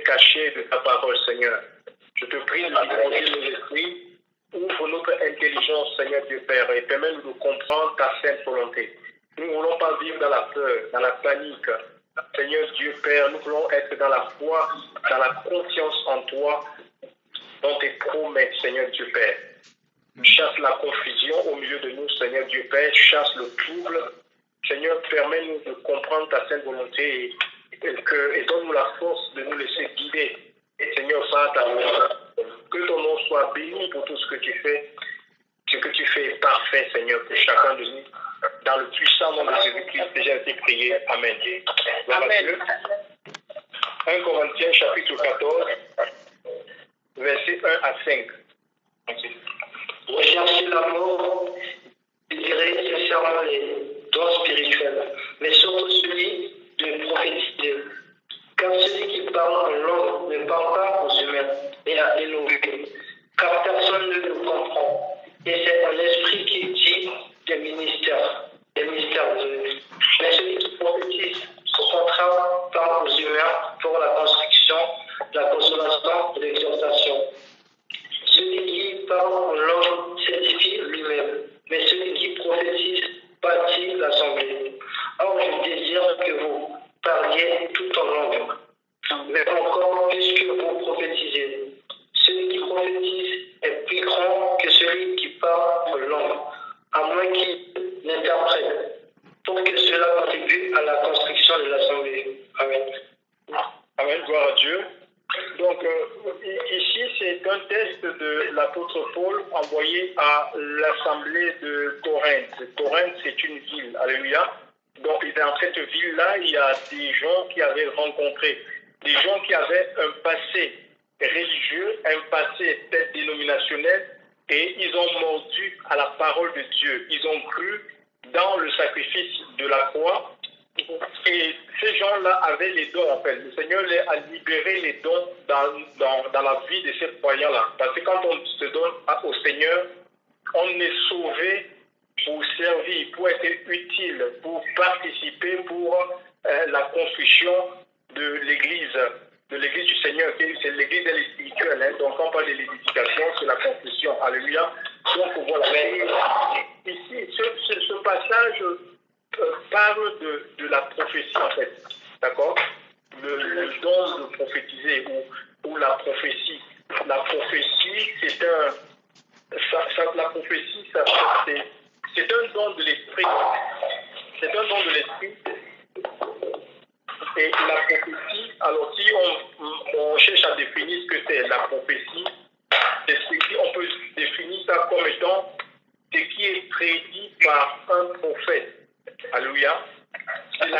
cachée de ta parole, Seigneur. Je te prie de disposer nos esprits, ouvre notre intelligence, Seigneur Dieu Père, et permets-nous de comprendre ta sainte volonté. Nous ne voulons pas vivre dans la peur, dans la panique. Seigneur Dieu Père, nous voulons être dans la foi, dans la confiance en toi, dans tes promesses, Seigneur Dieu Père. Chasse la confusion au milieu de nous, Seigneur Dieu Père, chasse le trouble. Seigneur, permets-nous de comprendre ta sainte volonté et donne-nous la force de nous laisser guider. Seigneur, par ta voix, que ton nom soit béni pour tout ce que tu fais. Ce que tu fais est parfait, Seigneur, pour chacun de nous. Dans le puissant nom de Jésus-Christ, déjà été prié. Amen. Amen. 1 Corinthiens chapitre 14, versets 1 à 5. Recherchez l'amour, désirez sincèrement les dons spirituels, mais surtout celui de prophétiser. Car celui qui parle en langue ne parle pas aux humains, mais à élever, car personne ne le comprend. Et c'est un esprit qui dit des mystères de Dieu. Mais celui qui prophétise, au contraire, parle aux humains pour la construction, la consolation et l'exhortation. Celui qui parle en langue s'édifie lui-même, mais celui qui prophétise bâtit l'assemblée. Or, je désire que vous parliez tout en langue, mais encore plus que vous prophétisez. Celui qui prophétise est plus grand que celui qui parle en langue, à moins qu'il n'interprète, pour que cela contribue à la construction de l'assemblée. Amen. Amen, gloire à Dieu. Donc, ici, c'est un texte de l'apôtre Paul envoyé à l'assemblée de Corinthe. Corinthe, c'est une ville. Alléluia. Donc, dans cette ville-là, il y a des gens qui avaient rencontré, des gens qui avaient un passé religieux, un passé peut-être dénominationnel, et ils ont mordu à la parole de Dieu. Ils ont cru dans le sacrifice de la croix. Et ces gens-là avaient les dons, en fait. Le Seigneur a libéré les dons dans la vie de ces croyants-là. Parce que quand on se donne au Seigneur, on est sauvé pour servir, pour être utile, pour participer pour la construction de l'Église du Seigneur. C'est l'Église, elle est spirituelle. Hein. Donc, quand on parle de l'édification, c'est la construction. Alléluia. Donc, voilà. Et ici, ce passage parle de la prophétie, en fait. D'accord? Le don de prophétiser ou la prophétie. La prophétie, c'est la prophétie, c'est un don de l'esprit. C'est un don de l'esprit. Et la prophétie, alors si on cherche à définir ce que c'est la prophétie, on peut définir ça comme étant ce qui est prédit par un prophète. Alléluia. C'est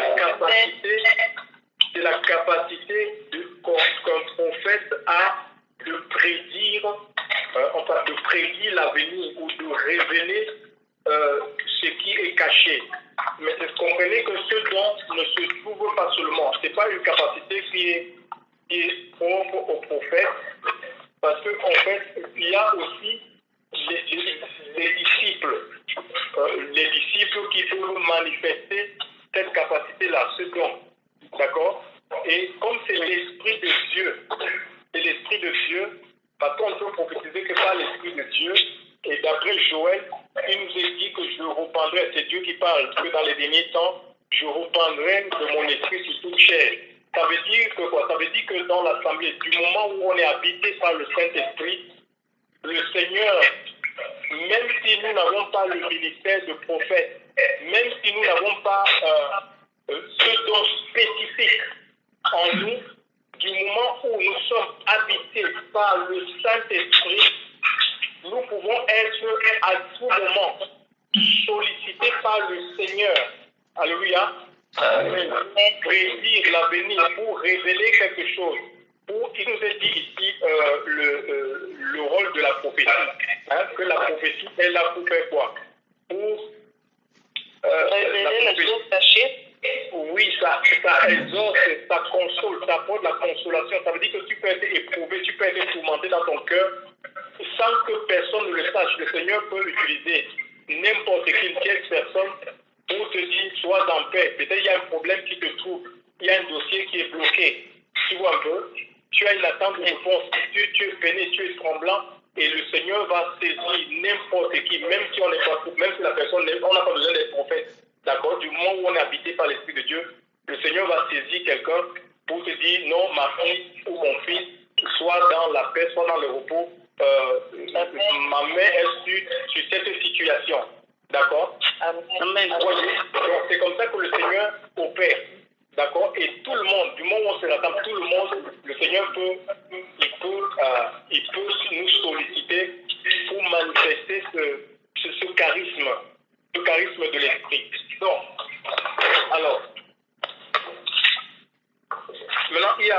la capacité qu'un prophète a de prédire, de prédire l'avenir ou de révéler ce qui est caché. Mais comprenez que ce don ne se trouve pas seulement. Ce n'est pas une capacité qui est propre au prophète, parce qu'en fait, il y a aussi les disciples. Les disciples qui peuvent manifester cette capacité-là, ce don. D'accord? Et comme c'est l'Esprit de Dieu, parce qu'on peut prophétiser que par l'Esprit de Dieu, et d'après Joël, il nous est dit que je reprendrai, c'est Dieu qui parle, que dans les derniers temps, je reprendrai de mon esprit sur toute chair. Ça veut dire que quoi? Ça veut dire que dans l'assemblée, du moment où on est habité par le Saint-Esprit, le Seigneur, même si nous n'avons pas le ministère de prophète, même si nous n'avons pas ce don spécifique en nous, du moment où nous sommes habités par le Saint-Esprit, nous pouvons être à tout moment sollicités par le Seigneur. Alléluia. Pour prédire l'avenir, pour révéler quelque chose. Il nous est dit ici le rôle de la prophétie. Hein, que la prophétie est là pour faire quoi? Pour révéler les choses cachées. Oui, ça exhorte, ça console, ça apporte la consolation. Ça veut dire que tu peux être éprouvé, tu peux être tourmenté dans ton cœur sans que personne ne le sache. Le Seigneur peut utiliser n'importe quelle personne pour te dire, sois en paix. Peut-être il y a un problème qui te trouble, il y a un dossier qui est bloqué. Tu vois un peu? tu as une attente de réponse, tu es peiné, tu es tremblant, et le Seigneur va saisir n'importe qui, même si on n'est pas, même si la personne, on n'a pas besoin d'être prophète, d'accord, du moment où on est habité par l'Esprit de Dieu, le Seigneur va saisir quelqu'un pour te dire, non, ma fille ou mon fils, soit dans la paix, soit dans le repos, ma main est sur cette situation, d'accord. Amen. Donc c'est comme ça que le Seigneur opère. D'accord. Et tout le monde, du moment où on se l'attend, tout le monde, le Seigneur peut nous solliciter pour manifester ce charisme de l'esprit. Donc, alors, maintenant, il y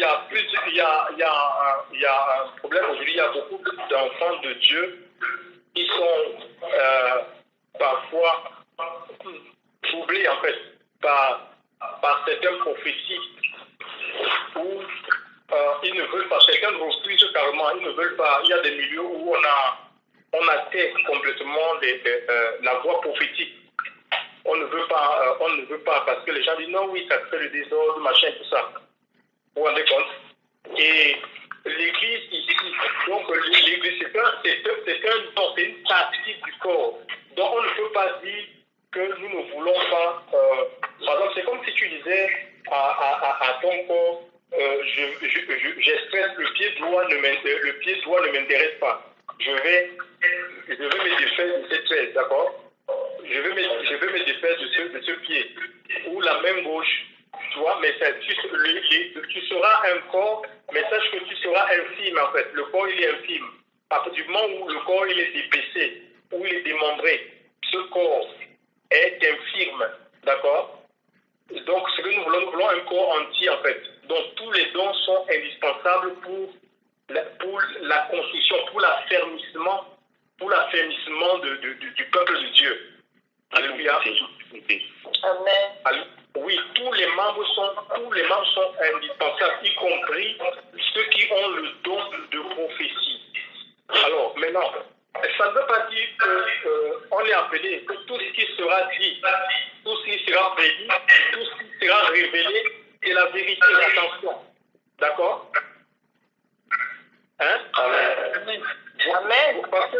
a un problème aujourd'hui. Il y a beaucoup d'enfants de Dieu qui sont parfois troublés, en fait, par certaines prophéties où ils ne veulent pas, certains refusent carrément, ils ne veulent pas. Il y a des milieux où on atteint complètement la voie prophétique. On ne veut pas parce que les gens disent non, oui, ça fait le désordre, machin, tout ça. Vous vous rendez compte? Et l'église ici, donc l'église, c'est une partie du corps. Donc on ne peut pas dire que nous ne voulons pas. Par exemple, c'est comme si tu disais à ton corps, j'espère que le pied droit ne m'intéresse pas. Je vais me défaire de cette fesse, d'accord? Je vais me défaire de ce pied. Ou la main gauche, tu vois, mais tu seras un corps, mais sache que tu seras infime en fait. Le corps, il est infime. À partir du moment où le corps, il est dépaissé, où il est démembré, ce corps est infirme, d'accord? Donc, ce que nous voulons un corps entier en fait. Donc, tous les dons sont indispensables pour la construction, pour l'affermissement du peuple de Dieu. Alléluia. Amen. Oui, tous les membres sont indispensables, y compris ceux qui ont le don de prophétie. Alors, maintenant, ça ne veut pas dire qu'on est appelé, que tout ce qui sera dit, tout ce qui sera prédit, tout ce qui sera révélé, c'est la vérité, attention. D'accord? Hein? Amen. Amen. Parce que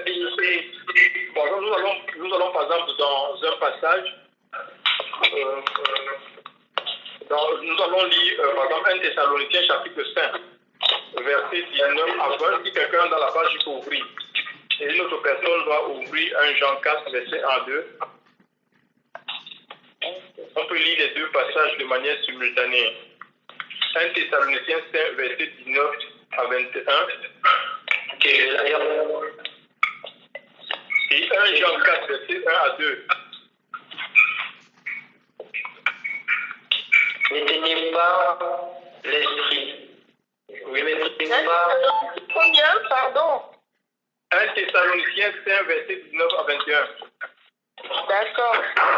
bon, nous allons par exemple dans un passage, nous allons lire par exemple 1 Thessaloniciens chapitre 5, verset 19 à 20. Si quelqu'un dans la page il peut ouvrir, et une autre personne doit ouvrir 1 Jean 4, verset 1 à 2. On peut lire les deux passages de manière simultanée. 1 Thessaloniciens 5, verset 19 à 21. Et 1 Jean 4, verset 1 à 2. N'éteignez pas l'esprit. Oui, ne méprisez pas. Combien, pardon? 1 Thessaloniciens 5, verset 19 à 21. D'accord.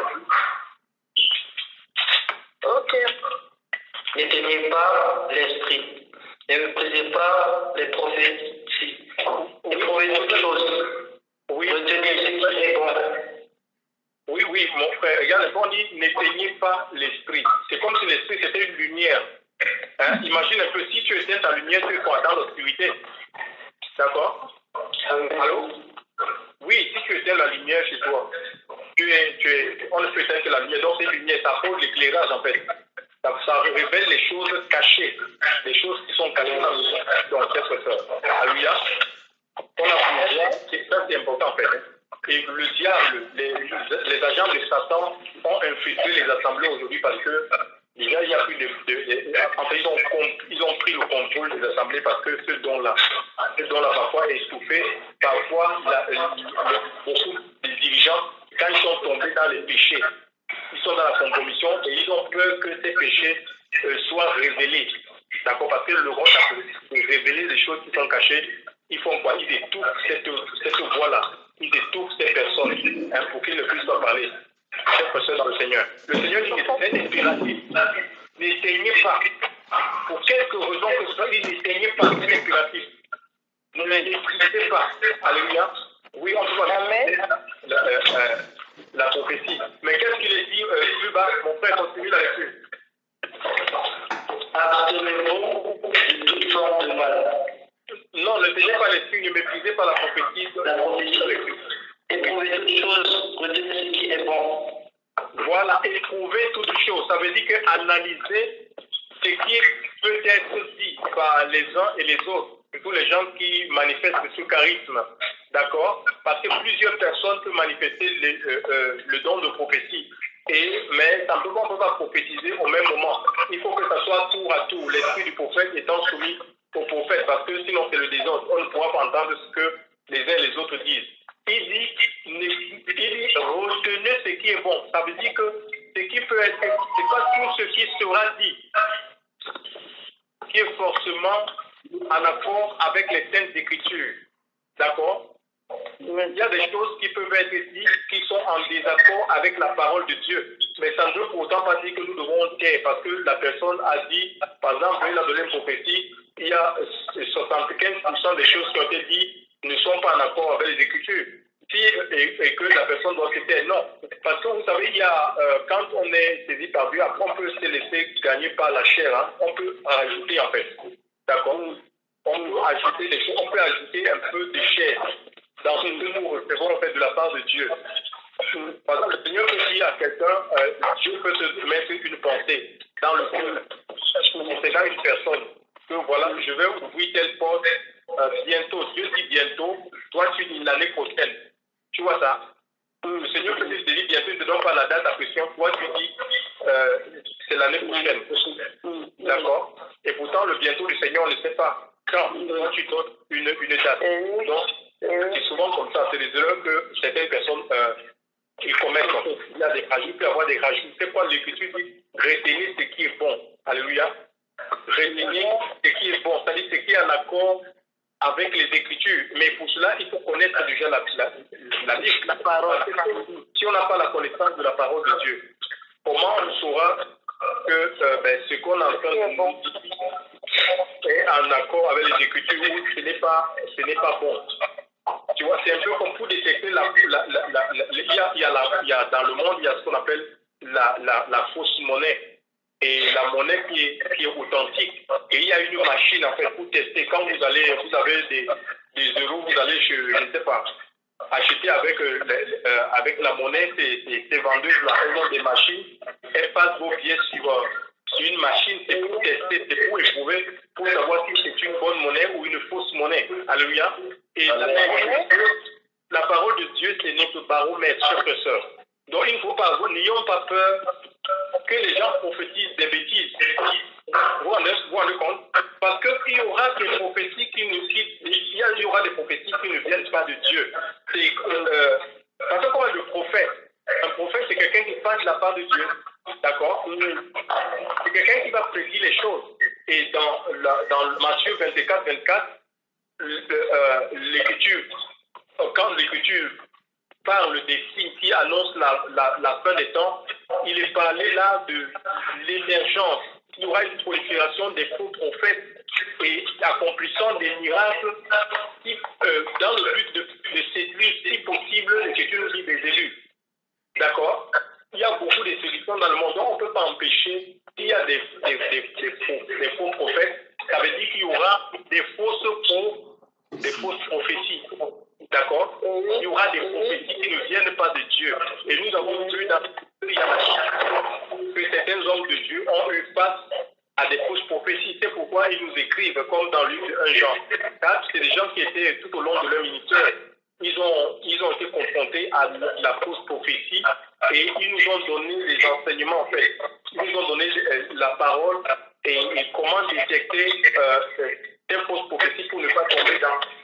Ok. N'éteignez pas l'esprit. Ne méprisez pas les prophéties. Éprouvez toutes choses. Oui. Retenez ce qui est bon. Oui, mon frère, regarde, on dit n'éteignez pas l'esprit. C'est comme si l'esprit c'était une lumière. Hein? Imagine un peu, si tu éteins ta lumière, tu es quoi? Dans l'obscurité. D'accord? Allô? Oui, si tu éteins la lumière chez toi, on ne peut éteindre que la lumière. Donc, c'est une lumière, ça pose l'éclairage en fait. Ça révèle les choses cachées, les choses qui sont cachées dans le sœur. Alléluia. On a pouvoir, ça c'est important en fait. Hein. Et le diable, les agents de Satan ont infiltré les assemblées aujourd'hui parce que déjà il y a plus en fait, ils ont pris le contrôle des assemblées parce que ce don-là parfois est essoufflé, parfois beaucoup de dirigeants, quand ils sont tombés dans les péchés, ils sont dans la compromission et ils ont peur que ces péchés soient révélés. D'accord? Parce que le rôle de révéler les choses qui sont cachées, ils font quoi? Ils étouffent cette voie-là. Ils étouffent ces personnes pour qu'ils ne puissent pas parler. Ces personnes dans le Seigneur. Le Seigneur dit que c'est impératif. N'éteignez pas. Pour quelque raison que ce soit, n'éteignez pas. C'est impératif. Ne méprisez pas. Alléluia. Oui, on peut pas la prophétie. Mais qu'est-ce qu'il est dit plus bas? Mon frère continue la lecture. Abstenez-vous de faisant le mal. Non, ne tenez pas l'esprit, ne méprisez pas la prophétie. La prophétie. Éprouvez toutes choses, retenez ce qui est bon. Voilà, éprouver toutes choses. Ça veut dire que analyser ce qui peut être dit par les uns et les autres, surtout les gens qui manifestent ce charisme. D'accord? Parce que plusieurs personnes peuvent manifester le don de prophétie. Mais on ne peut pas prophétiser au même moment. Il faut que ça soit tour à tour, l'esprit du prophète étant soumis au prophète, parce que sinon c'est le désordre. On ne pourra pas entendre ce que les uns et les autres disent. Il dit retenez ce qui est bon. Ça veut dire que ce qui peut être, c'est pas tout ce qui sera dit qui est forcément en accord avec les saintes écritures. D'accord? Il y a des choses qui peuvent être dites qui sont en désaccord avec la parole de Dieu. Mais ça ne veut pourtant pas dire que nous devons taire parce que la personne a dit, par exemple, il a donné une prophétie, il y a 75% des choses qui ont été dites ne sont pas en accord avec les Écritures. Et que la personne doit se taire, non. Parce que vous savez, il y a, quand on est saisi par Dieu, après on peut se laisser gagner par la chair, hein, on peut rajouter en fait. D'accord? On peut ajouter des choses, on peut ajouter un peu de chair dans ce que nous recevons en fait de la part de Dieu. Par exemple, le Seigneur peut dire à quelqu'un, Dieu peut te mettre une pensée dans le cœur, concernant une personne, que voilà, je vais ouvrir telle porte bientôt. Dieu dit bientôt, toi tu dis l'année prochaine. Tu vois ça? Le Seigneur peut te dire bientôt, il ne te donne pas la date à question, toi tu dis c'est l'année prochaine. D'accord? Et pourtant, le bientôt du Seigneur, on ne sait pas quand tu donnes une date. Donc, c'est souvent comme ça. C'est des erreurs que certaines personnes ils commettent. Il y a des rajouts, il peut y avoir des rajouts. C'est quoi l'Écriture dit? Retenez ce qui est bon. Alléluia. Retenez ce qui est bon. C'est-à-dire ce qui est en accord avec les Écritures. Mais pour cela, il faut connaître déjà la parole. Si on n'a pas la connaissance de la parole de Dieu, comment on saura que ce qu'on entend de nous est en accord avec les Écritures ou ce n'est pas bon? Tu vois, c'est un peu comme pour détecter il y a dans le monde, il y a ce qu'on appelle la fausse monnaie et la monnaie qui est authentique. Et il y a une machine en fait pour tester. Quand vous avez des euros, vous allez chez, je ne sais pas, acheter avec la monnaie, ces vendeuses là, elles ont des machines, elles passent vos billets sur une machine, c'est pour tester, c'est pour éprouver, pour savoir si c'est une bonne monnaie ou une fausse monnaie. Alléluia. Et la parole de Dieu, c'est notre baromètre, chers et sœurs. Donc il ne faut pas, n'ayons pas peur que les gens prophétisent des bêtises. Vous vous rendez compte? Parce qu'il y aura des prophéties il y aura des prophéties qui ne viennent pas de Dieu. Parce que comme le prophète, un prophète c'est quelqu'un qui parle de la part de Dieu. D'accord? C'est quelqu'un qui va prédire les choses. Et dans Matthieu 24, l'Écriture, quand l'Écriture parle des signes qui annoncent la fin des temps, il est parlé là de l'émergence. Il y aura une prolifération des faux prophètes et accomplissant des miracles dans le but de séduire, si possible, l'Écriture nous dit des élus. D'accord? Il y a beaucoup de séductions dans le monde, donc on ne peut pas empêcher s'il y a des faux prophètes. Ça veut dire qu'il y aura des fausses prophéties. D'accord? Il y aura des prophéties qui ne viennent pas de Dieu. Et nous avons vu dans que certains hommes de Dieu ont eu face à des fausses prophéties. C'est pourquoi ils nous écrivent, comme dans Luc 1 Jean. C'est des gens qui étaient tout au long de leur ministère. Ils ont été confrontés à la fausse prophétie et ils nous ont donné les enseignements, en fait. Ils nous ont donné la parole et comment détecter ces fausses prophéties pour ne pas tomber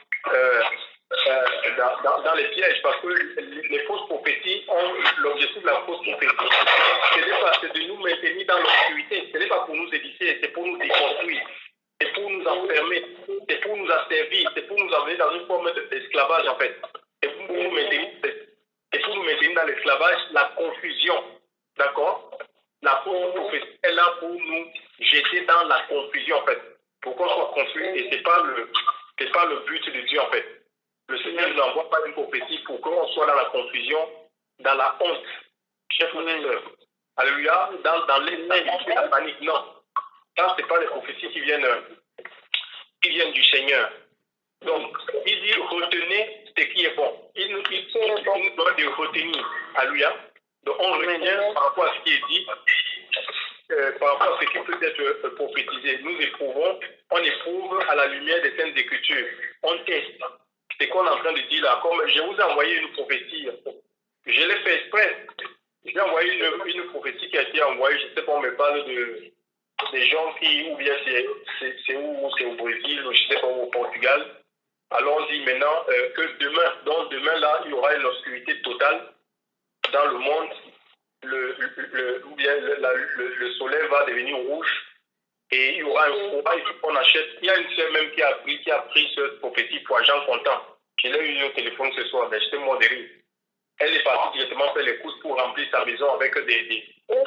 dans les pièges, parce que les fausses prophéties ont l'objectif de la fausse prophétie. C'est de nous maintenir dans l'obscurité. Ce n'est pas pour nous édifier, c'est pour nous déconstruire. C'est pour nous enfermer, c'est pour nous asservir, c'est pour nous amener dans une forme d'esclavage en fait. Et pour nous maintenir dans l'esclavage, la confusion. D'accord? La fausse prophétie est là pour nous jeter dans la confusion en fait. Pour qu'on soit confus, et ce n'est pas le but de Dieu en fait. Le Seigneur ne nous envoie pas une prophétie pour qu'on soit dans la confusion, dans la honte. Chers frères et sœurs. Alléluia, dans la panique, non. Ça, ce n'est pas les prophéties qui viennent qui viennent du Seigneur. Donc, il dit retenez ce qui est bon. Il nous doit de retenir. Alléluia. Donc, on retient par rapport à ce qui est dit, par rapport à ce qui peut être prophétisé. Nous éprouvons, on éprouve à la lumière des Saintes Écritures. On teste. C'est ce qu'on est en train de dire là. Comme je vous ai envoyé une prophétie. Je l'ai fait exprès. J'ai envoyé une prophétie qui a été envoyée. Je ne sais pas, on me parle des gens qui, ou bien c'est où, c'est au Brésil, ou je ne sais pas, au Portugal. Alors on dit maintenant que demain là, il y aura une obscurité totale dans le monde. Le soleil va devenir rouge et il y aura un froid, il faut qu'on achète. Il y a une sœur même qui a pris cette prophétie pour agent comptant. Je l'ai eu au téléphone ce soir, mais j'étais mort de rire. Elle est partie directement faire les courses pour remplir sa maison avec des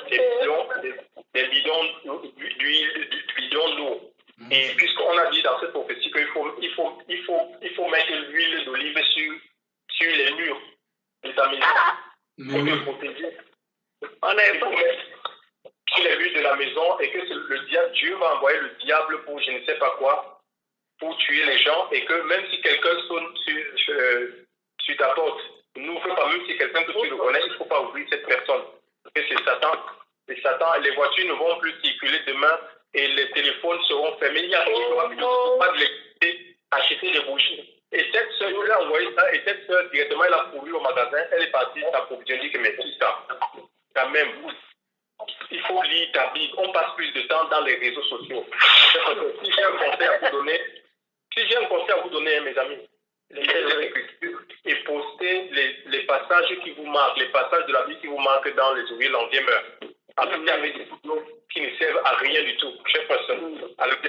bidons d'eau. Et puisqu'on a dit dans cette prophétie qu'il faut mettre l'huile d'olive sur les murs de ta maison pour te protéger. On a sur les murs de la maison et que Dieu va envoyer le diable pour je ne sais pas quoi, pour tuer les gens et que même si quelqu'un sonne sur ta porte, n'ouvre pas, même si quelqu'un que tu le connais, il ne faut pas ouvrir cette personne. Parce que c'est Satan. Et Satan, les voitures ne vont plus circuler demain et les téléphones seront fermés. Il n'y aura pas de l'électricité, acheter des bougies. Et cette soeur, je lui ai envoyé ça, et cette soeur, directement, elle a couru au magasin, elle est partie s'approvisionner que mais tout ça, quand même, il faut lire ta Bible. On passe plus de temps dans les réseaux sociaux. Si j'ai un conseil à vous donner, mes amis, lisez l'Écriture et postez les passages qui vous marquent, les passages de la Bible qui vous marquent dans les ouvriers l'envier meurt. Avec des photos qui ne servent à rien du tout. Chère personne.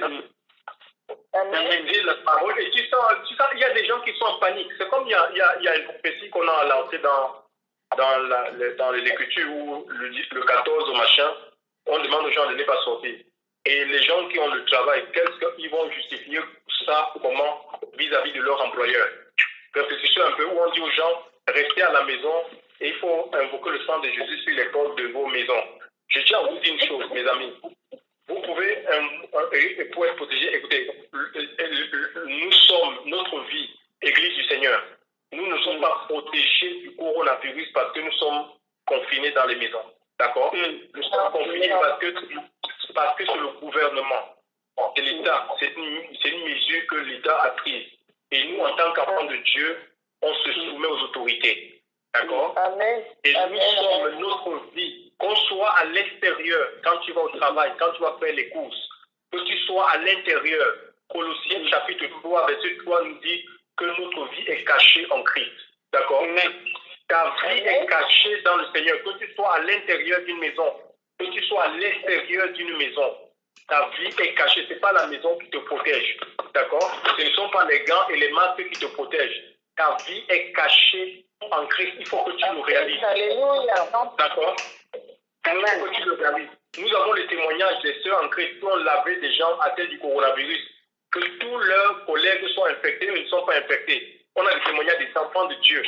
Lisez la parole. Et tu sens, il y a des gens qui sont en panique. C'est comme il y a une prophétie qu'on a lancée dans l'Écriture où le 14 au machin, on demande aux gens de ne pas sortir. Et les gens qui ont le travail, qu'est-ce qu'ils vont justifier ça comment vis-à-vis de leur employeur? Réfléchissez un peu où on dit aux gens, restez à la maison et il faut invoquer le sang de Jésus sur les portes de vos maisons. Je tiens à vous dire une chose, mes amis. Vous pouvez, pour être protégé, écoutez, nous sommes, notre vie, Église du Seigneur, nous ne sommes pas protégés du coronavirus parce que nous sommes confinés dans les maisons. D'accord? Nous sommes confinés parce que c'est le gouvernement, c'est l'État, c'est une mesure que l'État a prise. Et nous, en tant qu'enfants de Dieu, on se soumet aux autorités. D'accord? Et nous sommes notre vie, qu'on soit à l'extérieur, quand tu vas au travail, quand tu vas faire les courses, que tu sois à l'intérieur. Colossiens chapitre 3, verset 3 nous dit que notre vie est cachée en Christ. D'accord? Ta vie est cachée dans le Seigneur. Que tu sois à l'intérieur d'une maison, que tu sois à l'extérieur d'une maison, ta vie est cachée. Ce n'est pas la maison qui te protège. D'accord? Ce ne sont pas les gants et les masques qui te protègent. Ta vie est cachée en Christ. Il faut que tu le réalises. D'accord? Il faut que tu le réalises. Nous avons les témoignages des sœurs en Christ qui ont lavé des gens atteints du coronavirus. Que tous leurs collègues soient infectés ou ne sont pas infectés. On a des témoignages des enfants de Dieu.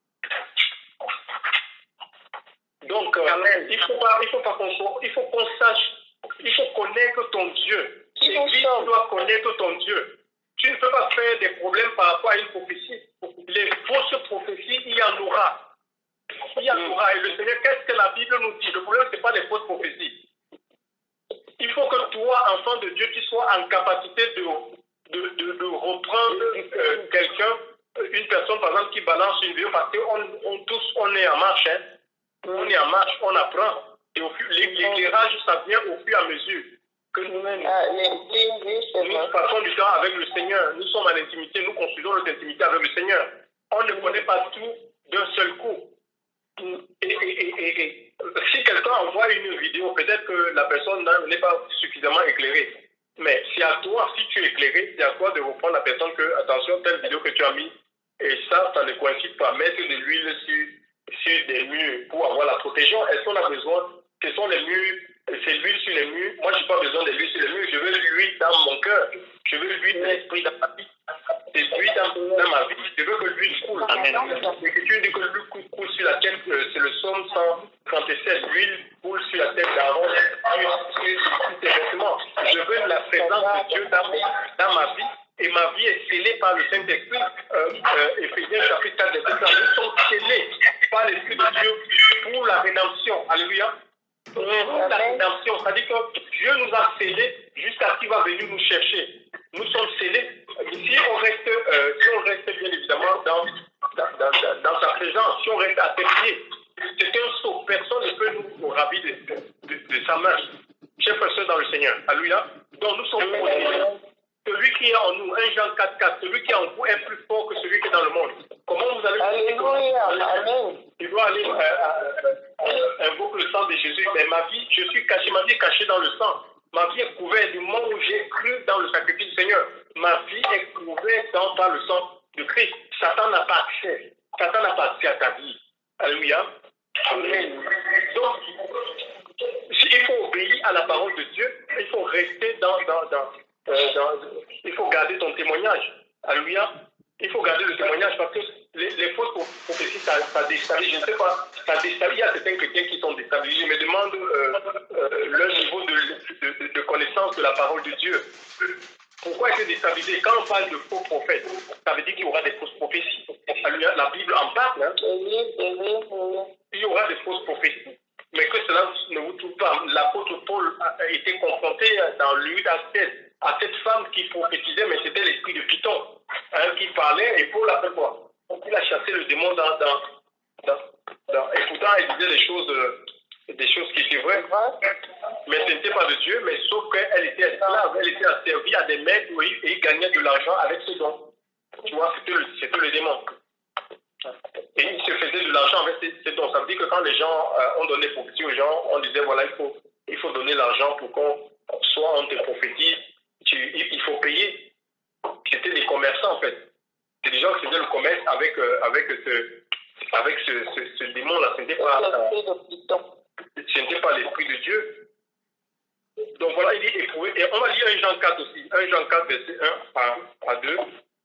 Donc, il faut qu'on sache, il faut connaître ton Dieu. L'Église doit connaître ton Dieu. Tu ne peux pas faire des problèmes par rapport à une prophétie. Les fausses prophéties, il y en aura. Il y en aura. Et le Seigneur, qu'est-ce que la Bible nous dit? Le problème, ce n'est pas les fausses prophéties. Il faut que toi, enfant de Dieu, tu sois en capacité de reprendre quelqu'un, une personne, par exemple, qui balance une vidéo, parce qu'on tous, on est en marche. Hein. On est en marche, on apprend. Et l'éclairage, ça vient au fur et à mesure que nous-mêmes, nous passons du temps avec le Seigneur. Nous sommes à l'intimité, nous construisons notre intimité avec le Seigneur. On ne connaît pas tout d'un seul coup. Et si quelqu'un envoie une vidéo, peut-être que la personne n'est pas suffisamment éclairée. Mais c'est à toi, si tu es éclairé, c'est à toi de reprendre la personne que, attention, telle vidéo que tu as mis, et ça ne coïncide pas. Mettre de l'huile sur des murs pour avoir la protection. Est-ce qu'on a besoin? Ce sont les murs, c'est l'huile sur les murs. Moi, je n'ai pas besoin de l'huile sur les murs. Je veux l'huile dans mon cœur. Je veux l'huile de l'esprit dans ma vie. C'est l'huile dans ma vie. Je veux que l'huile coule. L'Écriture dit que l'huile coule sur la tête. C'est le psaume 137. L'huile coule sur la tête d'Aaron, sur ses vêtements. Je veux la présence de Dieu dans ma vie. Et ma vie est scellée par le Saint-Esprit. Éphésiens chapitre 4, verset 3. Nous sommes scellés par l'Esprit de Dieu pour la rédemption. Alléluia. Pour la rédemption. C'est-à-dire que Dieu nous a scellés jusqu'à ce qu'il va venir nous chercher. Nous sommes scellés. Si on reste bien évidemment dans sa présence, si on reste à ses pieds, c'est un saut. Personne ne peut nous ravir de sa main. Chers frères et sœurs dans le Seigneur. Alléluia. Donc nous sommes protégés. Celui qui est en nous, 1 Jean 4,4, celui qui est en vous est plus fort que celui qui est dans le monde. Comment vous allez... Alléluia. Amen. Il doit aller invoquer le sang de Jésus. Mais ma vie, je suis caché, ma vie est cachée dans le sang. Ma vie est couverte du moment où j'ai cru dans le sacrifice du Seigneur. Ma vie est couverte par le sang de Christ. Satan n'a pas accès. Satan n'a pas accès à ta vie. Alléluia. Amen. Donc, il faut obéir à la parole de Dieu. Il faut rester il faut garder ton témoignage. Alléluia. Il faut garder le témoignage parce que les fausses prophéties, ça déstabilise. Je ne sais pas, ça déstabilise. Il y a certains chrétiens qui sont déstabilisés. Je me demande leur niveau de connaissance de la parole de Dieu. Pourquoi être déstabilisé? Quand on parle de faux prophètes, ça veut dire qu'il y aura des fausses prophéties. Alléluia. La Bible en parle. Hein? Il y aura des fausses prophéties. Mais que cela ne vous trouve pas. L'apôtre Paul a été confronté dans l'huile à cette femme qui prophétisait, mais c'était l'esprit de Python qui parlait, et Paul a fait quoi? Il a chassé le démon et pourtant il disait des choses qui étaient vraies, mais ce n'était pas de Dieu, mais sauf qu'elle était esclave, elle était asservie à des maîtres et il gagnait de l'argent avec ce don. Tu vois, c'était le démon. Et il se faisait de l'argent avec ces dons. Ça veut dire que quand les gens ont donné prophétie aux gens, on disait voilà, il faut donner l'argent pour soit on te prophétise, il faut payer. C'était des commerçants en fait. C'est des gens qui faisaient le commerce avec ce démon-là. Ce n'était pas l'esprit de Dieu. Donc voilà, il dit éprouvé. Et on va lire 1 Jean 4 aussi. 1 Jean 4, verset 1 à 2.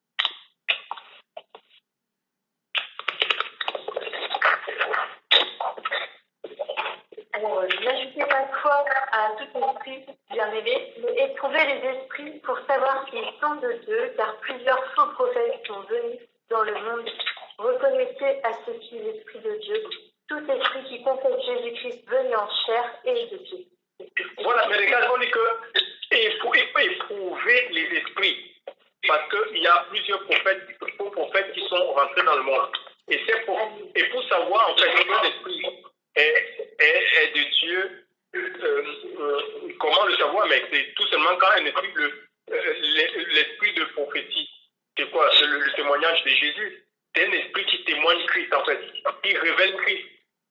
N'ajoutez pas de foi à tout esprit, bien-aimé, mais éprouvez les esprits pour savoir s'ils sont de Dieu, car plusieurs faux prophètes sont venus dans le monde. Reconnaissez à ce qui est l'esprit de Dieu. Tout esprit qui confesse Jésus-Christ venu en chair est de Dieu. Voilà, mais regarde, on dit qu'il faut éprouver les esprits, parce qu'il y a plusieurs faux prophètes qui sont rentrés dans le monde. Et pour savoir en fait que l'esprit est de Dieu, comment le savoir? Mais c'est tout seulement quand un esprit, l'esprit de prophétie, c'est quoi? C'est le témoignage de Jésus. C'est un esprit qui témoigne Christ en fait, qui révèle Christ.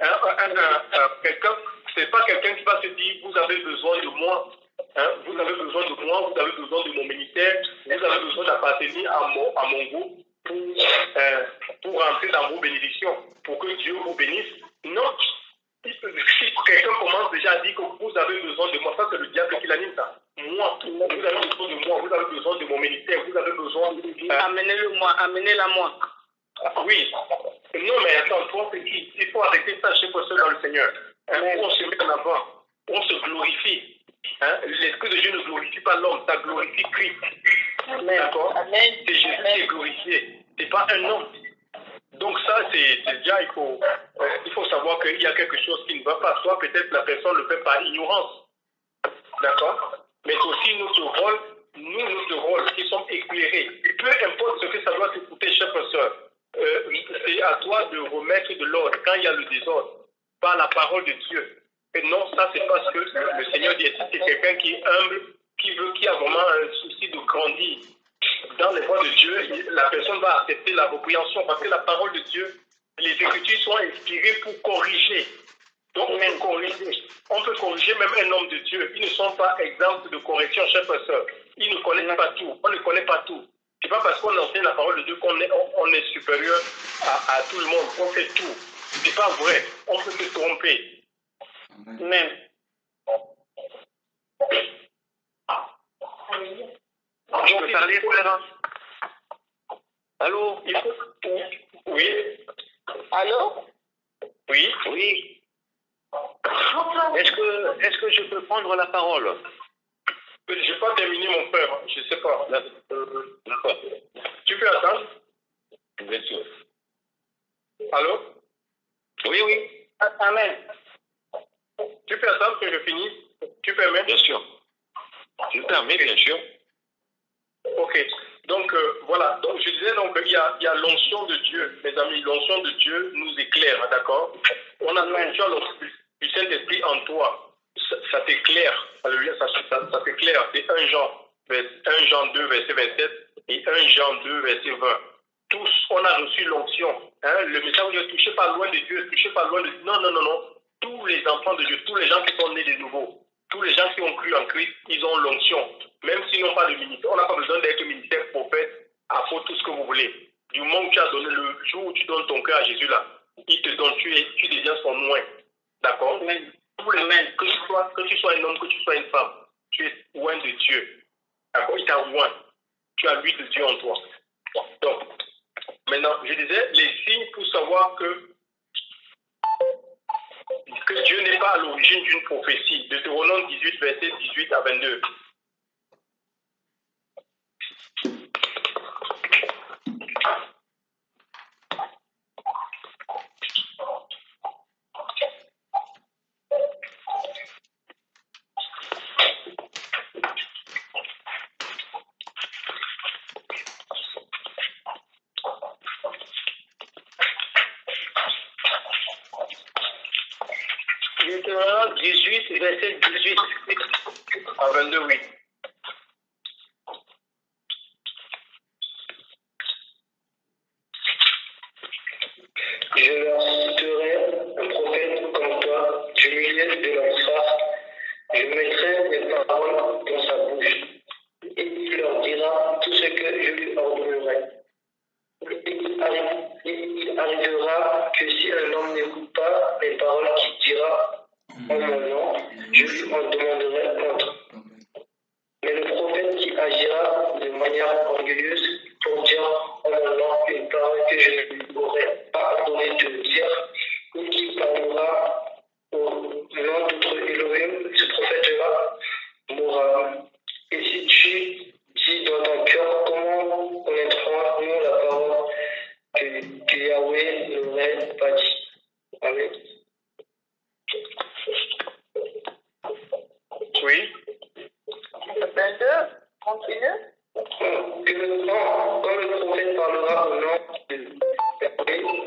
C'est pas quelqu'un qui va se dire vous avez besoin de moi, vous avez besoin de moi, vous avez besoin de mon ministère, vous avez besoin d'appartenir à mon groupe pour rentrer dans vos bénédictions, pour que Dieu vous bénisse. Non. Si quelqu'un commence déjà à dire que vous avez besoin de moi, ça c'est le diable qui l'anime ça. Moi, vous avez besoin de moi, vous avez besoin de mon ministère, vous avez besoin de... Amenez-la moi. Oui. Non, mais attends, toi, c'est qui? Il faut arrêter ça chez toi dans le Seigneur. On se met en avant, on se glorifie. L'Esprit de Dieu ne glorifie pas l'homme, ça glorifie Christ. D'accord? C'est Jésus qui est glorifié, c'est pas un homme. Donc ça, c'est déjà, il faut savoir qu'il y a quelque chose qui ne va pas. Soit peut-être la personne le fait par ignorance. D'accord? Mais c'est aussi notre rôle qui sommes éclairés. Peu importe ce que ça doit te coûter, chers frères, c'est à toi de remettre de l'ordre quand il y a le désordre, par la parole de Dieu. Et non, ça c'est parce que le Seigneur dit, c'est quelqu'un qui est humble, qui a vraiment un souci de grandir dans les voies de Dieu, la personne va accepter la repréhension parce que la parole de Dieu, les Écritures sont inspirées pour corriger. Donc on peut corriger même un homme de Dieu. Ils ne sont pas exempts de correction, chers frères et sœurs. Ils ne connaissent pas tout. On ne connaît pas tout. Ce n'est pas parce qu'on enseigne la parole de Dieu qu'on est supérieur à tout le monde, qu'on fait tout. Ce n'est pas vrai. On peut se tromper. Même. Je peux parler, frère? Allô? Oui. Allô? Oui. Oui. Est-ce que je peux prendre la parole? Je n'ai pas terminé, mon frère. Je ne sais pas. D'accord. Tu peux attendre? Bien sûr. Allô? Oui, oui. Amen. Tu peux attendre que je finisse? Tu permets? Bien sûr. Je permets, bien sûr. Ok. Donc, voilà. Donc, je disais, donc, il y a l'onction de Dieu. Mes amis, l'onction de Dieu nous éclaire, d'accord? On a l'onction du Saint-Esprit en toi. Ça t'éclaire. Alléluia, ça t'éclaire. C'est 1 Jean 2, verset 27 et 1 Jean 2, verset 20. Tous, on a reçu l'onction. Hein? Le message ne touchez pas loin de Dieu, touchez pas loin de Dieu. Non, non, non, non. Tous les enfants de Dieu, tous les gens qui sont nés de nouveau, tous les gens qui ont cru en Christ, ils ont l'onction. Même s'ils n'ont pas de ministère, on n'a pas besoin d'être ministère, prophète, apôtre, tout ce que vous voulez. Du moment où tu as donné, le jour où tu donnes ton cœur à Jésus là, il te donne, tu deviens son loin. D'accord? Tous les mêmes, que tu sois un homme, que tu sois une femme, tu es loin de Dieu. D'accord? Il t'a loin. Tu as l'huile de Dieu en toi. Donc, maintenant, je disais, les signes pour savoir que Dieu n'est pas à l'origine d'une prophétie. Deutéronome 18, verset 18 à 22. Deutéronome 18, verset 18 À 22, oui. Je leur citerai un prophète comme toi, du milieu de leurs frères. Je mettrai mes paroles dans sa bouche, et il leur dira tout ce que je lui ordonnerai. Il arrivera que si un homme n'écoute pas les paroles qu'il dira en mon nom, je lui en demanderai compte. Mais le prophète qui agira de manière orgueilleuse pour dire en mon nom une parole que je ne lui aurais pas ordonné de dire, ou qui parlera au nom d'autre Elohim, ce prophète-là mourra. Et si tu dis dans ton cœur, comment connaîtrons-nous la parole que Yahweh n'aurait pas dit? Amen. Oui. 22, continue. Quand le prophète parlera au nom de Yahweh,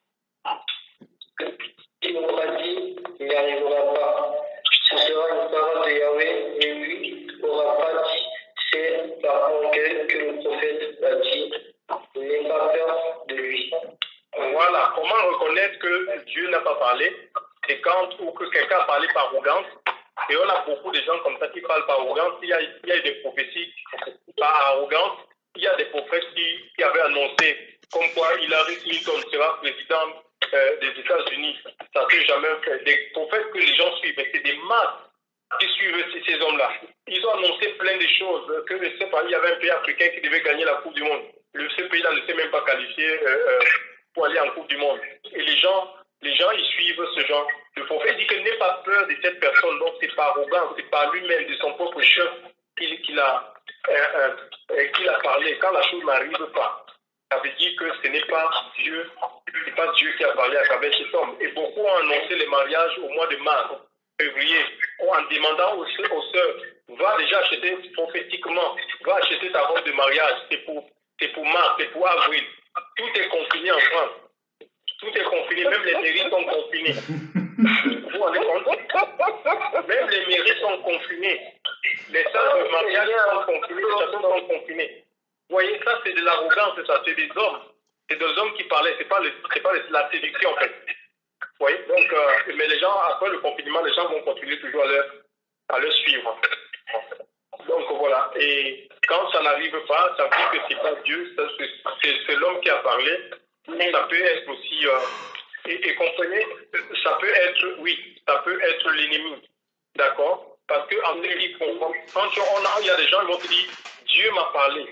il aura dit, il n'y arrivera pas. Ce sera une parole de Yahweh, mais lui n'aura pas dit, c'est par orgueil que le prophète l'a dit. N'aie pas peur de lui. Voilà. Comment reconnaître que Dieu n'a pas parlé? C'est quand ou que quelqu'un a parlé par arrogance. Et on a beaucoup de gens comme ça qui parlent par arrogance. Il y a des prophéties par arrogance. Il y a des prophètes qui avaient annoncé comme quoi Hillary Clinton sera président des États-Unis. Ça ne s'est jamais fait. Des prophètes que les gens suivent, mais c'est des masses qui suivent ces hommes-là. Ils ont annoncé plein de choses. Que je sais pas, il y avait un pays africain qui devait gagner la Coupe du Monde. Ce pays-là ne s'est même pas qualifié pour aller en Coupe du Monde. Et les gens, ils suivent ce genre. Le prophète dit qu'il n'ait pas peur de cette personne. Donc, c'est pas arrogant, c'est par lui-même, de son propre chef, qu'il a parlé. Quand la chose n'arrive pas, ça veut dire que ce n'est pas Dieu, c'est pas Dieu qui a parlé à travers cet homme. Et beaucoup ont annoncé les mariages au mois de mars, février, en demandant aux sœurs, va déjà acheter prophétiquement, va acheter ta robe de mariage, c'est pour mars, c'est pour avril. Tout est confiné en France. Tout est confiné, même les mairies sont confinées. Vous vous rendez compte? Même les mairies sont confinées. Les salles de mariage sont confinées, les châteaux sont confinés. Vous voyez, ça c'est de l'arrogance, ça, c'est des hommes. C'est des hommes qui parlaient, c'est pas la séduction en fait. Vous voyez, donc, mais les gens, après le confinement, les gens vont continuer toujours à leur suivre. Donc voilà, et quand ça n'arrive pas, ça veut dire que c'est pas Dieu, c'est l'homme qui a parlé. Ça peut être aussi, et comprenez, ça peut être, oui, ça peut être l'ennemi, d'accord? Parce que en Église, quand il y a des gens qui vont te dire, Dieu m'a parlé,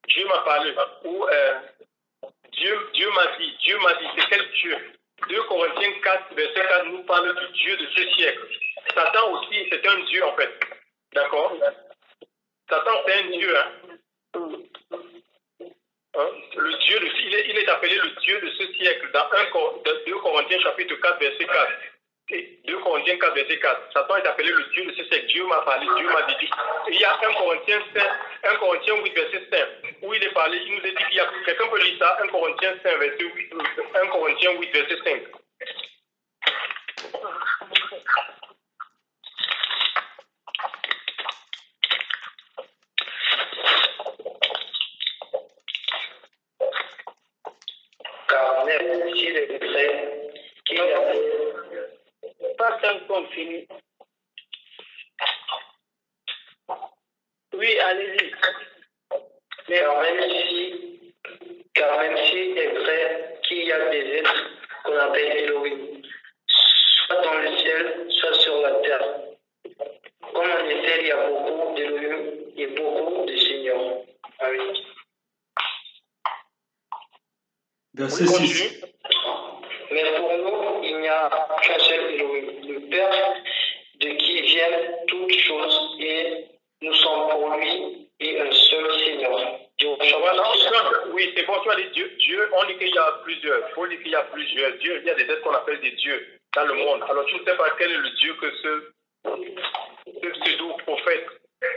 ou Dieu m'a dit, c'est quel Dieu? 2 Corinthiens 4, verset 4 nous parle du Dieu de ce siècle. Satan aussi, c'est un Dieu en fait, d'accord? Satan, c'est un dieu. Hein. Le dieu, il est appelé le dieu de ce siècle dans 2 Corinthiens chapitre 4, verset 4. Et 2 Corinthiens 4, verset 4. Satan est appelé le dieu de ce siècle. Dieu m'a parlé, Dieu m'a dit. Et il y a 1 Corinthiens 8, verset 5, où il est parlé, il nous est dit qu'il y a, quelqu'un peut lire ça, 1 Corinthiens 5, verset 8, 1 Corinthiens 8, verset 5. Car même s'il est vrai qu'il y a Pas un compte fini. Oui, allez-y. car même s'il est vrai qu'il y a des êtres qu'on appelle Elohim, soit dans le ciel, soit sur la terre. Comme en effet, il y a beaucoup d'Elohim et beaucoup de seigneurs. Ah oui. Verset Oui, 6. continue. Mais pour nous, il n'y a qu'un seul Elohim, le Père, de qui viennent toutes choses, et nous sommes pour lui et un seul Seigneur. Voilà, oui, c'est bon, tu as dit Dieu, on dit qu'il y a plusieurs. Il faut dire qu'il y a plusieurs dieux. Il y a des êtres qu'on appelle des dieux dans le monde. Alors tu ne sais pas quel est le Dieu que ce pseudo-prophète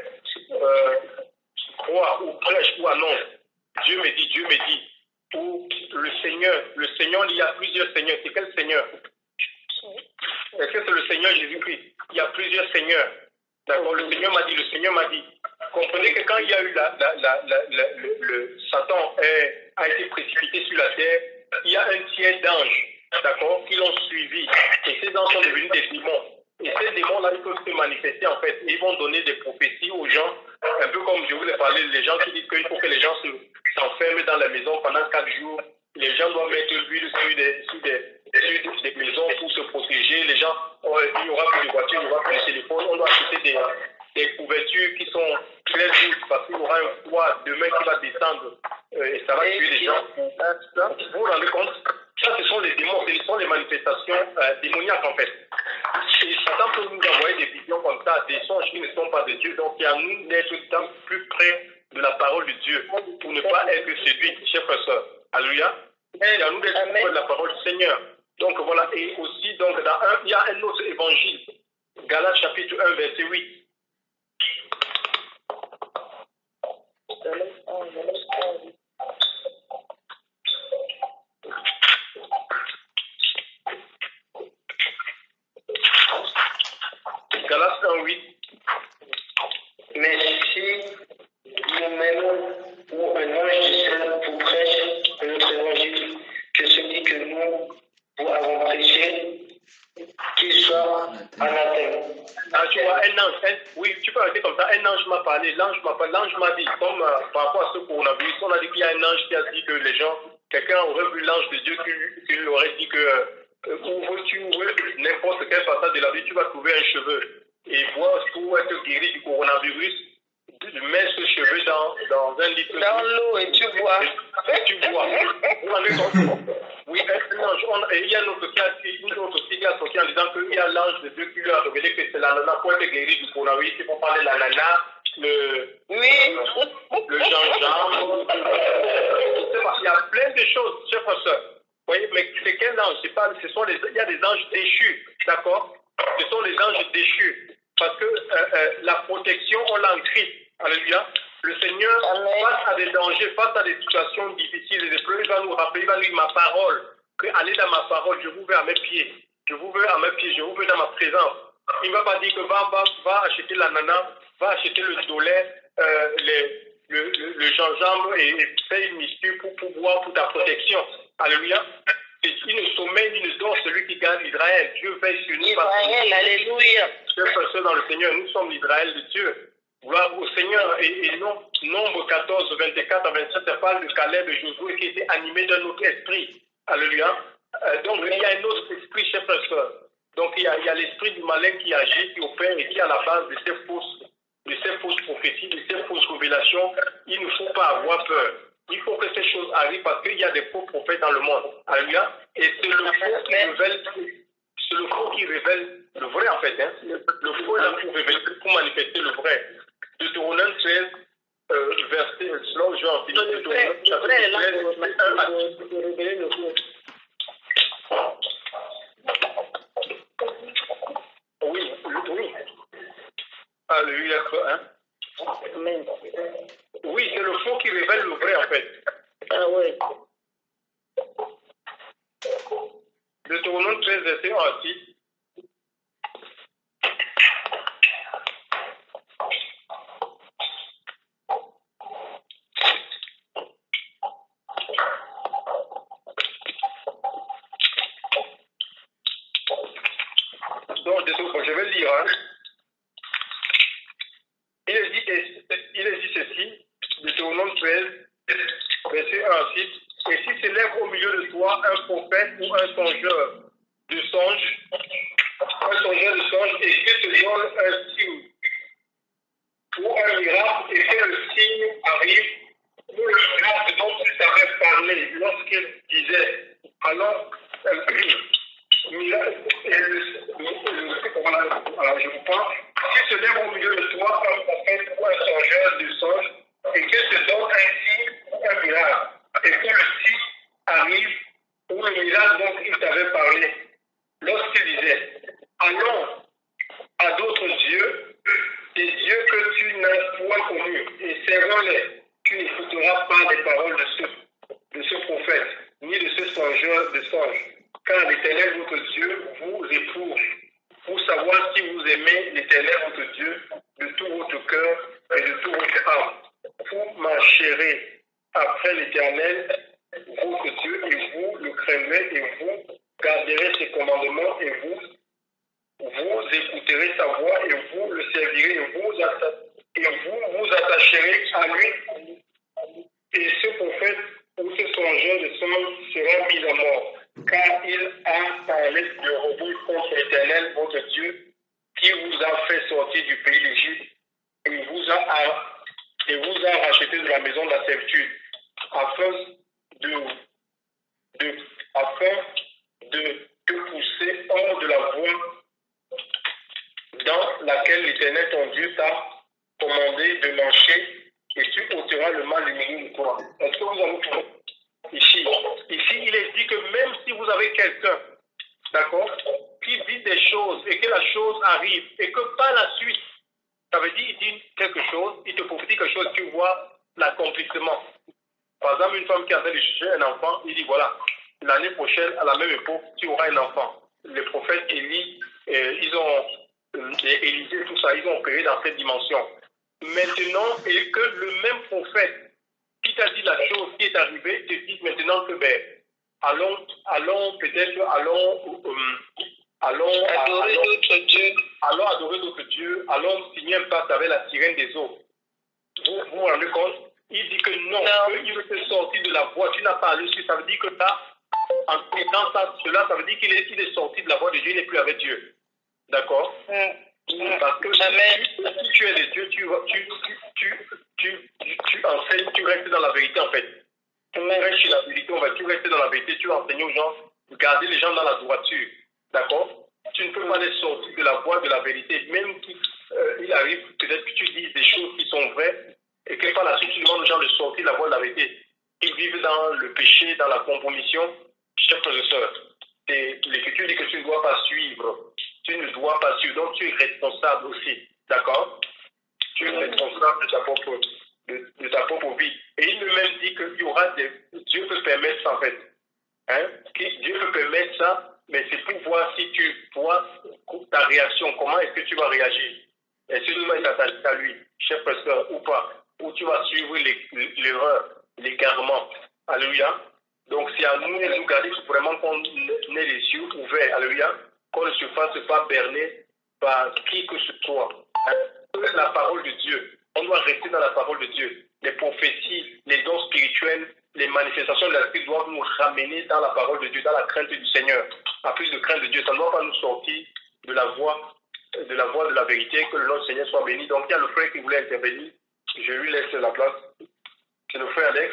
croit ou prêche ou annonce. Dieu me dit. Ou le Seigneur, il y a plusieurs seigneurs. C'est quel Seigneur? Est-ce que c'est le Seigneur Jésus-Christ? Il y a plusieurs seigneurs. D'accord, le Seigneur m'a dit. Comprenez que quand il y a eu le Satan a été précipité sur la terre, il y a un tiers d'anges, d'accord, qui l'ont suivi. Et ces anges sont devenus des démons. Et ces démons-là, ils peuvent se manifester en fait. Et ils vont donner des prophéties aux gens, un peu comme je vous ai parlé, les gens qui disent qu'il faut que les gens s'enferment dans la maison pendant 4 jours. Les gens doivent mettre l'huile sur des maisons pour se protéger. Les gens, il n'y aura plus de voitures, il n'y aura plus de téléphone. On doit acheter des couvertures qui sont très lourdes parce qu'il y aura un froid demain qui va descendre et ça va tuer les gens. Vous vous rendez compte? Ça, ce sont les démons, ce sont les manifestations démoniaques en fait. Et Satan peut nous envoyer des visions comme ça, des songes qui ne sont pas de Dieu. Donc, il y a à nous d'être plus près de la parole de Dieu pour ne pas être séduit, chers frères et sœurs. Alléluia. Il y a à nous d'être plus près de la parole du Seigneur. Donc, voilà. Et aussi, donc, il y a un autre évangile, Galates chapitre 1, verset 8. Galates 1, 8. Mais si nous-mêmes ou un ange du ciel vous prêche un autre évangile que celui que nous vous avons prêché, qu'il soit anathème. Ah, tu vois, un ange, oui, tu peux arrêter comme ça. Un ange m'a parlé, l'ange m'a dit, comme par rapport à ce coronavirus, on a dit qu'il y a un ange qui a dit que les gens, quelqu'un aurait vu l'ange de Dieu qui lui aurait dit que tu ouvres n'importe quel passage de la vie, tu vas trouver un cheveu. Et voir pour être guéri du coronavirus, mets ce cheveu dans un litre. Dans l'eau et tu bois. Tu bois. Vous rendez compte? Oui, un ange. Et il y a une autre qui a sorti en disant qu'il y a l'ange de Dieu qui lui a révélé que c'est l'ananas pour être guéri du coronavirus. Il faut parler de l'ananas, le gingembre. Il y a plein de choses, chers frères. Vous voyez, mais c'est quel ange? Il y a des anges déchus, d'accord? Ce sont les anges déchus. Parce que la protection, on l'a en Christ. Alléluia. Le Seigneur, face à des dangers, face à des situations difficiles, et des problèmes, il va nous rappeler, il va nous dire ma parole. Que allez dans ma parole, je vous veux à mes pieds. Je vous veux à mes pieds, je vous veux dans ma présence. Il ne va pas dire que va acheter l'ananas, va acheter le tolet, le gingembre et fais une mystique pour boire pour ta protection. Alléluia. Et il ne sommeille, il ne dort celui qui garde Israël. Dieu veille sur nous. Israël, alléluia. Chers frères dans le Seigneur, nous sommes l'Israël de Dieu. Gloire au Seigneur. Et non, Nombre 14, 24 à 27, ça parle de Caleb et Josué qui étaient animés d'un autre esprit. Alléluia. Donc, il y a un autre esprit, chers frères. Donc, il y a l'esprit du malin qui agit, qui opère et qui est à la base de ces fausses prophéties, de ces fausses révélations. Il ne faut pas avoir peur. Il faut que ces choses arrivent parce qu'il y a des faux prophètes dans le monde. Alléluia. Et c'est le faux qui révèle le vrai en fait. Hein. Le faux est là pour manifester le vrai. Deutéronome 13, verset, selon je vais en finir, Deutéronome Frère, là, chapitre 13, verset 1 à 10. pour révéler le coup. Oui, oui. Alléluia, hein? Amen. Oui, c'est le faux qui révèle le vrai en fait. Ah ouais. Deutéronome 13, verset 1 à 6. Donc, je vais lire. Hein. Il est dit ceci, Deutéronome 13, verset 1 à 6. Et si s'élève au milieu de toi un prophète ou un songeur de songe, et que te donne un signe ou un miracle, et que le signe arrive, ou le miracle dont il t'avait parlé lorsqu'il disait, alors, alors je vous parle, si se lève au milieu de toi un prophète ou un songeur de songe, et que te donne un signe ou un miracle, et que le signe arrive, ou le miracle dont il t'avait parlé, lorsqu'il disait, allons à d'autres dieux, des dieux que tu n'as point connus, et servons-les, tu n'écouteras pas les paroles de ce prophète, ni de ce songeur de songe. Car l'Éternel, votre Dieu, vous éprouve pour savoir si vous aimez l'Éternel, votre Dieu, de tout votre cœur et de tout votre âme. Vous marcherez après l'Éternel, votre Dieu, et vous le craindrez, et vous garderez ses commandements, et vous écouterez sa voix, et vous le servirez, et vous vous attacherez à lui. Et ce prophète ou ce songeur de songe sera mis à mort, car il a parlé de rebond contre l'Éternel, votre Dieu, qui vous a fait sortir du pays d'Égypte et vous a racheté de la maison de la servitude, afin de te pousser hors de la voie dans laquelle l'Éternel ton Dieu t'a commandé de marcher, et tu ôteras le mal du milieu de toi. Est-ce que vous avez compris? Ici, il est dit que même si vous avez quelqu'un, d'accord, qui dit des choses et que la chose arrive et que par la suite, ça veut dire il dit quelque chose, il te prophétise quelque chose, tu vois l'accomplissement. Par exemple, une femme qui a fait de chercher un enfant, il dit voilà, l'année prochaine, à la même époque, tu auras un enfant. Les prophètes Élie, Élisée, tout ça, ils ont opéré dans cette dimension. Maintenant, et que le même prophète qui t'a dit la chose qui est arrivée, te dit maintenant que allons adorer d'autres dieux. Allons adorer d'autres dieux, allons signer un pacte avec la sirène des eaux. Vous vous rendez compte? Il dit que non, il veut te sortir de la voie, tu n'as pas reçu, ça veut dire que en étant cela, ça veut dire qu'il est sorti de la voie de Dieu, il n'est plus avec Dieu. D'accord? Parce que si tu es de Dieu, tu enseignes, tu restes dans la vérité en fait. Tu restes sur la vérité, tu restes dans la vérité, tu enseignes aux gens, garder les gens dans la droiture. D'accord? Tu ne peux pas les sortir de la voie de la vérité, même il arrive peut-être que tu dises des choses qui sont vraies et que par la suite tu demandes aux gens de sortir de la voie de la vérité. Ils vivent dans le péché, dans la compromission. Chers frères et sœurs, l'Écriture dit que tu ne dois pas suivre. Tu ne dois pas suivre. Donc tu es responsable aussi. D'accord? Tu es responsable de ta propre vie. Et il me même dit qu'il y aura Dieu peut permettre ça en fait. Hein? Dieu peut permettre ça, mais c'est pour voir si tu vois ta réaction. Comment est-ce que tu vas réagir? Est-ce que tu vas être attaché à lui, chef pasteur, ou pas? Ou tu vas suivre l'erreur, l'égarement. Alléluia. Donc c'est à nous de nous garder vraiment qu'on ait les yeux ouverts. Alléluia. Qu'on ne se fasse pas berner par qui que ce soit. Hein? La parole de Dieu. On doit rester dans la parole de Dieu. Les prophéties, les dons spirituels, les manifestations de l'esprit doivent nous ramener dans la parole de Dieu, dans la crainte du Seigneur. En plus de crainte de Dieu, ça ne doit pas nous sortir de la voie de la vérité, que le nom du Seigneur soit béni. Donc il y a le frère qui voulait intervenir. Je lui laisse la place. C'est le frère Alex.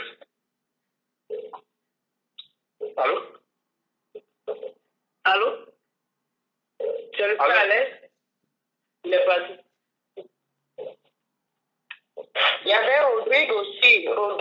Allô? Allô? C'est le frère Alex? Il est parti. Il y avait Rodrigue aussi.